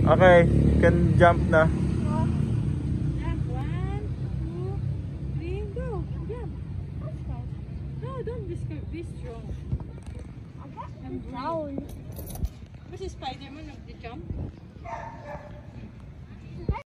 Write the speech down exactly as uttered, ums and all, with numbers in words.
Okay, you can jump na. Jump. One, two, three, go. Jump. No, don't be scared. Be strong. I'm down. But si Spider-Man nag-jump.